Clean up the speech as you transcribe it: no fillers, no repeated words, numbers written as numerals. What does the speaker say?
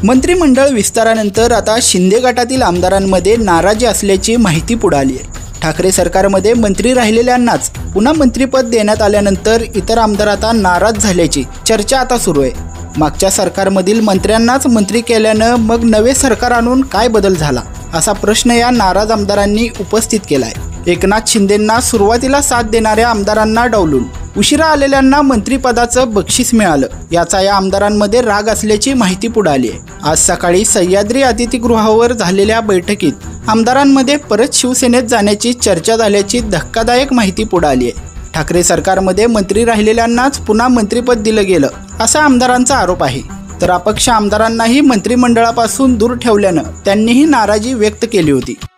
मंत्रिमंडळ विस्तारानंतर आता शिंदे गटातील आमदारांमध्ये नाराजी असल्याची माहिती पुढे आली आहे। ठाकरे सरकारमध्ये मंत्री राहिलेल्यांनाच पुन्हा मंत्रिपद देण्यात आल्यानंतर इतर आमदार आता नाराज झाल्याची चर्चा आता सुरू आहे। मागच्या सरकारमधील मंत्र्यांनाच मंत्री केल्यानं मग नवे सरकार आणून काय बदल झाला, असा प्रश्न या नाराज आमदारांनी उपस्थित केला आहे। एकनाथ शिंदेंना सुरुवातीला साथ देणाऱ्या आमदारांना डावलून उशिरा आलेल्यांना मंत्रिपदाचं बक्षीस मिळालं, याचा या आमदारांमध्ये राग असल्याची माहिती पुढे आली आहे। आज सकाळी सह्याद्री अतिथीगृहावर झालेल्या बैठकीत आमदारांमध्ये परत शिवसेनेत जाण्याची चर्चा झाल्याची धक्कादायक माहिती पुढे आली आहे। ठाकरे सरकारमध्ये मंत्री राहिलेल्यांनाच पुन्हा मंत्रिपद दिलं गेलं, असा आमदारांचा आरोप आहे। तर अपक्ष आमदारांनाही मंत्रिमंडळापासून दूर ठेवल्यानं त्यांनीही नाराजी व्यक्त केली होती।